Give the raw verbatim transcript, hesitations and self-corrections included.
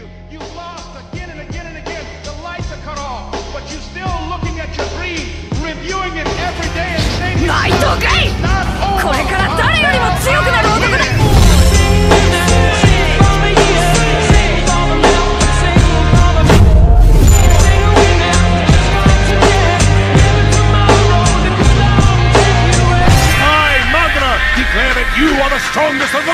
you. You've lost again and again and again. The lights are cut off, but you're still looking at your dream, reviewing it every day and saying, ナイトゲイ、これから誰よりも強くなる男だ。 Declare that you are the strongest of